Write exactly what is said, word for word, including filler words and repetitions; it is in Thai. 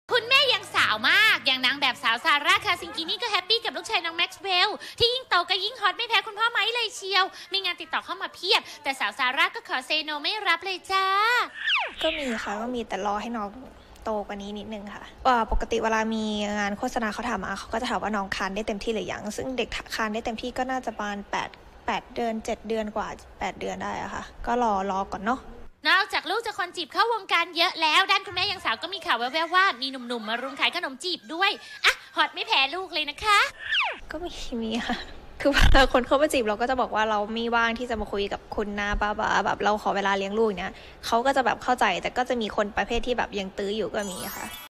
คุณแม่ยังสาวมากอย่างนางแบบสาวซาร่าคาซิงกินี่ก็แฮปปี้กับลูกชายน้องแม็กซ์เวลที่ยิ่งโตก็ยิ่งฮอตไม่แพ้คุณพ่อไม้เลยเชียวมีงานติดต่อเข้ามาเพียบแต่สาวซาร่าก็ขอเซโนไม่รับเลยจ้าก็มีค่ะก็มีแต่รอให้น้องโตกว่านี้นิดนึงค่ะปกติเวลามีงานโฆษณาเขาถามมาเขาก็จะถามว่าน้องคานได้เต็มที่หรือยังซึ่งเด็กคานได้เต็มที่ก็น่าจะประมาณแปด แปดเดือนเจ็ดเดือนกว่าแปดเดือนได้อะค่ะก็รอรอก่อนเนาะนอกจากลูกจะคนจีบเข้าวงการเยอะแล้วด้านคุณแม่ยังสาวก็มีข่าวแว่วๆว่ามีหนุ่มๆมารุมขายขนมจีบด้วยอ่ะฮอตไม่แพ้ลูกเลยนะคะก็มีมีค่ะคือเวลาคนเข้ามาจีบเราก็จะบอกว่าเราไม่ว่างที่จะมาคุยกับคุณนะบ้าบ้าแบบเราขอเวลาเลี้ยงลูกเนี่ยเขาก็จะแบบเข้าใจแต่ก็จะมีคนประเภทที่แบบยังตื้ออยู่ก็มีค่ะ